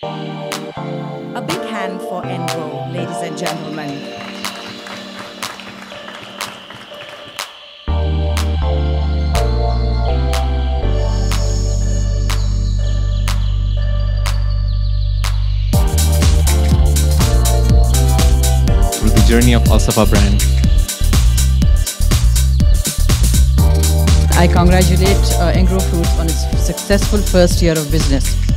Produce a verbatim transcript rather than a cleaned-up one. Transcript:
A big hand for Engro, ladies and gentlemen. Through the journey of Alsafa brand, I congratulate uh, Engro Foods on its successful first year of business.